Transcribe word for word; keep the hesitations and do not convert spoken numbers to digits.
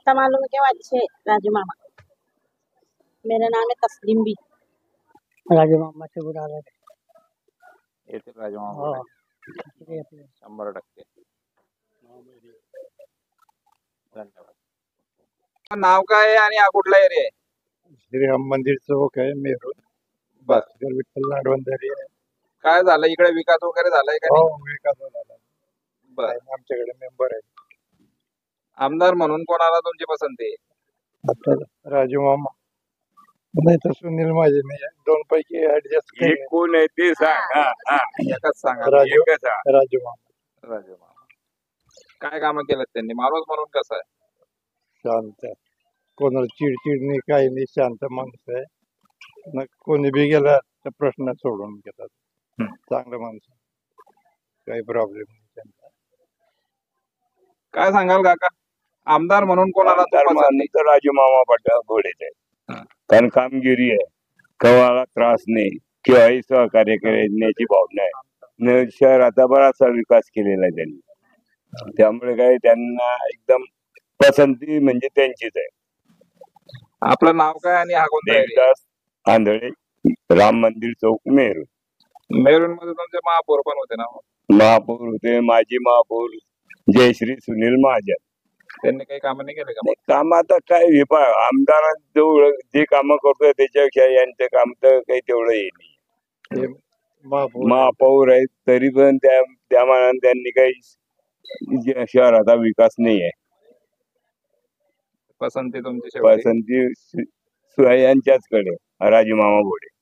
इतना मालूम है क्या अच्छे राजू मामा। मेरा नाम है तस्लीम भी। राजू मामा से बुला रहे येथील राजू मामा बोले. शंभर टक्के धन्यवाद. नाव काय आहे आणि हा कुठला एरिया आहे? श्रीराम मंदिर चौक आहे मेरूर. बस विठ्ठल लाडवंदरी आहे. काय झालं इकडे विकास वगैरे झालाय का हो नाही? विकास झाला. बर आमच्याकडे मेंबर आहे. आमदार म्हणून कोणाला तुमची पसंती आहे? आता राजू मामा नाही तर सुनील माझे नाही. दोन पैकी ऍडजस्ट कोण आहे ते सांग. एकच सांगा. राजू एकच हा. राजू मामा राजू मामा काय कामं केलं त्यांनी? माणूस म्हणून कसं आहे? शांत आहे. कोणाला चिडचिड नाही काही नाही. शांत माणूस आहे. न कोणी बी गेला तर प्रश्न सोडून घेतात. चांगलं माणूस काही प्रॉब्लेम नाही त्यांचा. काय सांगाल काका? आमदार म्हणून कोणाला आमदार पसंती? म्हणून तर राजू मामा पाटील घोडेच आहे. कारण कामगिरी आहे. कवाला त्रास नाही किंवाही सहकार्य करण्याची भावना आहे. न शहराचा बराचसा विकास केलेला आहे त्यांनी. त्यामुळे काय त्यांना एकदम पसंती म्हणजे त्यांचीच आहे. आपलं नाव काय आणि हा कोणता area? देवदास आंधळे राम मंदिर चौक मेरूर. मेरून मध्ये तुमचे महापौर पण होते ना? महापौर होते. माजी महापौर जयश्री सुनील महाजन. त्यांनी काही कामं नाही केले का? नाही काम आता काय हे पहा आमदारांजवळ जे काम करतोय त्याच्यापेक्षा यांचं काम तर काही तेवढं हे नाही. हे महापौर महापौर आहेत तरी पण त्या त्या मानाने त्यांनी काही जे शहराचा विकास नाही आहे. पसंती तुमची शेवटी? पसंती सु- सु- यांच्याच कडे राजू मामा घोडे.